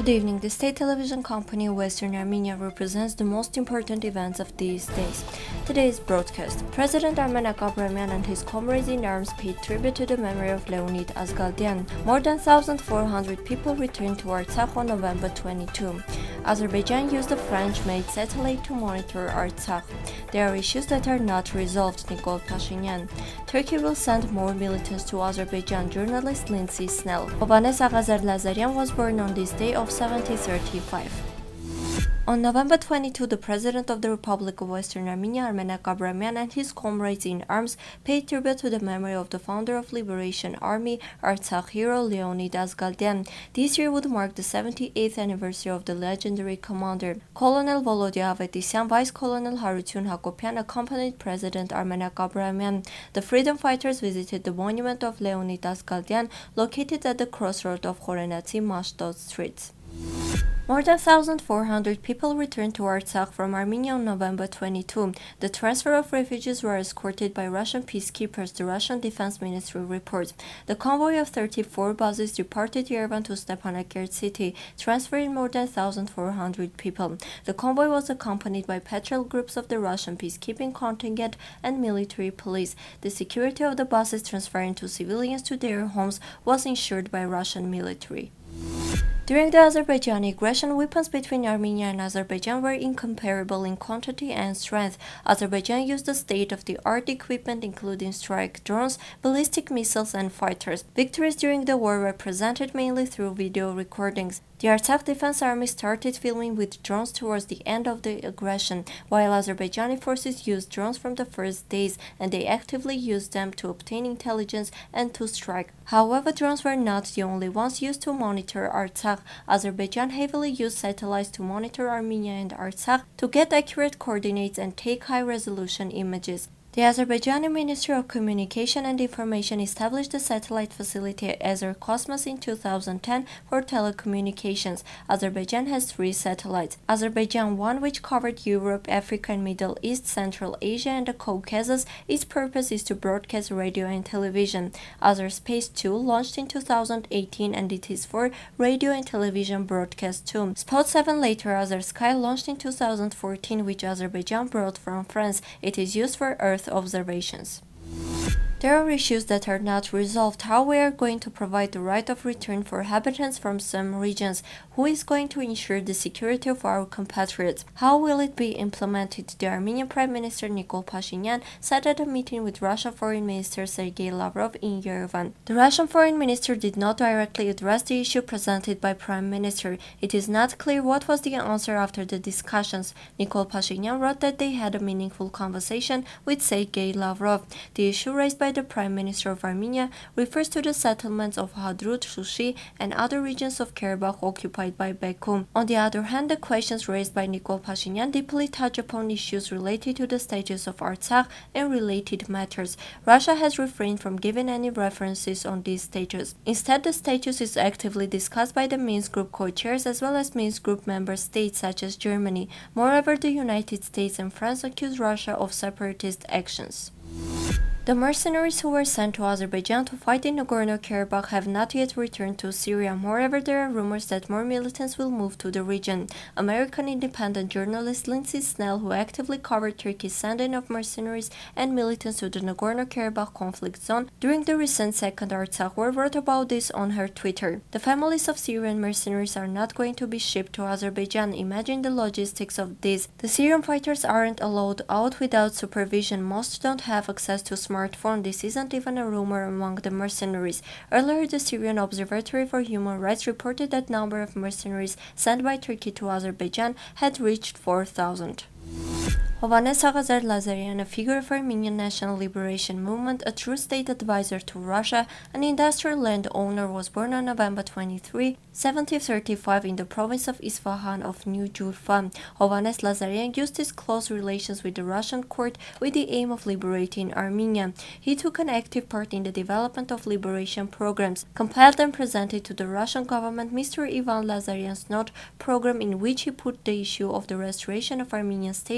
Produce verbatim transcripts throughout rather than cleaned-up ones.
Good evening. The state television company Western Armenia represents the most important events of these days. Today's broadcast. President Armen Akabramian and his comrades in arms paid tribute to the memory of Leonid Azgaldian. More than one thousand four hundred people returned to Artsakh on November twenty-second. Azerbaijan used a French-made satellite to monitor Artsakh. There are issues that are not resolved, Nikol Pashinyan. Turkey will send more militants to Azerbaijan, journalist Lindsay Snell. Hovannes Aghazer Lazaryan was born on this day of seventeen thirty-five. On November twenty-second, the President of the Republic of Western Armenia, Armen Akabramian, and his comrades in arms paid tribute to the memory of the founder of Liberation Army, Artsakh hero Leonid Azgaldian. This year would mark the seventy-eighth anniversary of the legendary commander. Colonel Volodya Avetisyan, Vice Colonel Harutyun Hakopian accompanied President Armen Akabramian. The freedom fighters visited the monument of Leonid Azgaldian, located at the crossroad of Khorenatsi-Mashdod streets. More than one thousand four hundred people returned to Artsakh from Armenia on November twenty-second. The transfer of refugees were escorted by Russian peacekeepers, the Russian Defense Ministry reports. The convoy of thirty-four buses departed Yerevan to Stepanakert city, transferring more than one thousand four hundred people. The convoy was accompanied by patrol groups of the Russian peacekeeping contingent and military police. The security of the buses transferring to civilians to their homes was ensured by Russian military. During the Azerbaijani aggression, weapons between Armenia and Azerbaijan were incomparable in quantity and strength. Azerbaijan used the state-of-the-art equipment including strike drones, ballistic missiles and fighters. Victories during the war were presented mainly through video recordings. The Artsakh Defense Army started filming with drones towards the end of the aggression, while Azerbaijani forces used drones from the first days, and they actively used them to obtain intelligence and to strike. However, drones were not the only ones used to monitor Artsakh. Azerbaijan heavily used satellites to monitor Armenia and Artsakh to get accurate coordinates and take high-resolution images. The Azerbaijani Ministry of Communication and Information established the satellite facility Azercosmos in two thousand ten for telecommunications. Azerbaijan has three satellites. Azerbaijan one, which covered Europe, Africa and Middle East, Central Asia and the Caucasus. Its purpose is to broadcast radio and television. Azerspace two, launched in two thousand eighteen, and it is for radio and television broadcast too. Spot seven, later Azersky, launched in two thousand fourteen, which Azerbaijan brought from France. It is used for Earth observations. There are issues that are not resolved. How we are going to provide the right of return for inhabitants from some regions? Who is going to ensure the security of our compatriots? How will it be implemented? The Armenian Prime Minister Nikol Pashinyan said at a meeting with Russian Foreign Minister Sergei Lavrov in Yerevan. The Russian Foreign Minister did not directly address the issue presented by Prime Minister. It is not clear what was the answer after the discussions. Nikol Pashinyan wrote that they had a meaningful conversation with Sergei Lavrov. The issue raised by the Prime Minister of Armenia refers to the settlements of Hadrut, Shushi, and other regions of Karabakh occupied by Baku. On the other hand, the questions raised by Nikol Pashinyan deeply touch upon issues related to the status of Artsakh and related matters. Russia has refrained from giving any references on this status. Instead, the status is actively discussed by the Minsk Group co-chairs as well as Minsk Group member states such as Germany. Moreover, the United States and France accuse Russia of separatist actions. The mercenaries who were sent to Azerbaijan to fight in Nagorno-Karabakh have not yet returned to Syria. Moreover, there are rumors that more militants will move to the region. American independent journalist Lindsay Snell, who actively covered Turkey's sending of mercenaries and militants to the Nagorno-Karabakh conflict zone during the recent Second Artsakh War, wrote about this on her Twitter. The families of Syrian mercenaries are not going to be shipped to Azerbaijan. Imagine the logistics of this. The Syrian fighters aren't allowed out without supervision. Most don't have access to smartphones. This isn't even a rumor among the mercenaries. Earlier, the Syrian Observatory for Human Rights reported that number of mercenaries sent by Turkey to Azerbaijan had reached four thousand. Hovannes Aghazer Lazaryan, a figure of Armenian National Liberation Movement, a true state advisor to Russia, an industrial landowner, was born on November twenty-third, seventeen thirty-five in the province of Isfahan of New Jurfa. Hovannes Lazaryan used his close relations with the Russian court with the aim of liberating Armenia. He took an active part in the development of liberation programs, compiled and presented to the Russian government Mister Ivan Lazaryan's note program, in which he put the issue of the restoration of Armenian statehood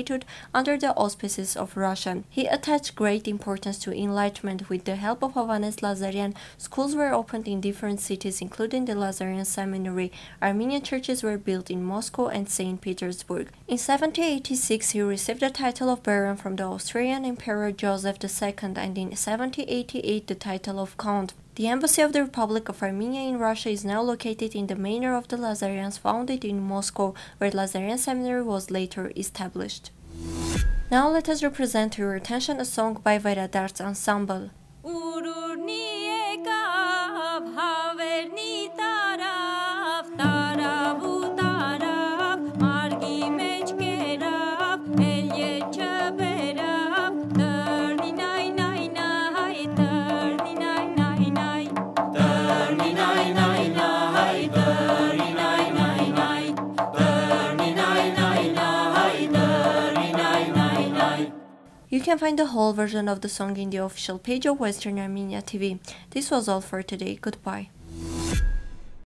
under the auspices of Russia. He attached great importance to enlightenment. With the help of Hovhannes Lazaryan, schools were opened in different cities, including the Lazaryan Seminary. Armenian churches were built in Moscow and Saint Petersburg. In seventeen eighty-six, he received the title of Baron from the Austrian Emperor Joseph the Second, and in seventeen eighty-eight the title of Count. The Embassy of the Republic of Armenia in Russia is now located in the manor of the Lazaryans, founded in Moscow, where Lazaryan Seminary was later established. Now let us represent to your attention a song by Vairadars Ensemble. You can find the whole version of the song in the official page of Western Armenia T V. This was all for today. Goodbye.